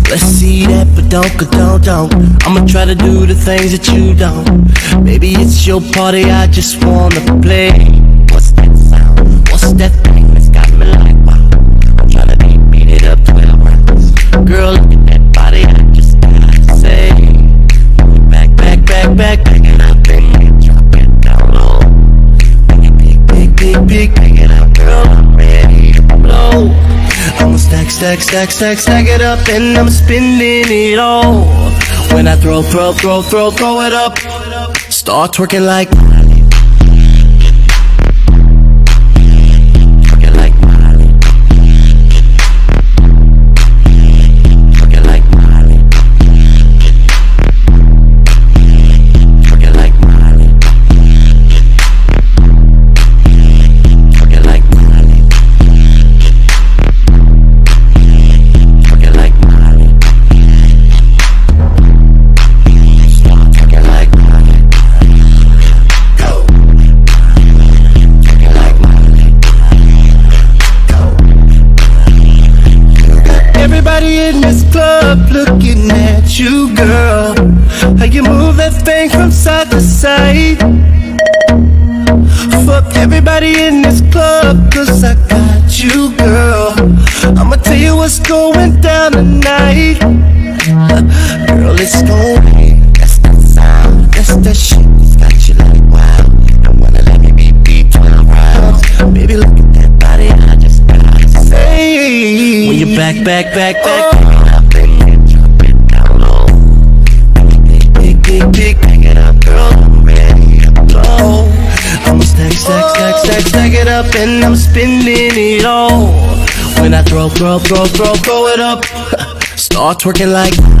Let's see that, but don't. I'ma try to do the things that you don't. Baby, it's your party, I just wanna play. What's that sound? What's that thing that's got me like wow? I'm tryna beat it up 12 rounds. Girl, look at that body, I just gotta say. Back it up and drop it down low. Big, bang it up, girl, I'm ready to blow. I'ma stack it up and I'm spending it all. When I throw it up, start twerking like Miley. Twerking like Miley. Twerking like Miley. Twerking like Miley. Twerking like Miley. Twerking like Miley. Start twerking like Miley. Go. Twerking like Miley. Go. Everybody in this club looking at you, girl. How you move that thing from side to side. Fuck everybody in this club, cause I got you, girl. I'ma tell you what's going down tonight. Girl, it's going. That's that sound. That's that shit that's got you like wow. Don't wanna let me beat 12 rounds. Baby, look at that body, I just gotta say. When you back up and then drop it down low. Big, bang it up, girl, I'm ready to blow. I'ma stack it up and I'm spending it all. When I throw it up, start twerking like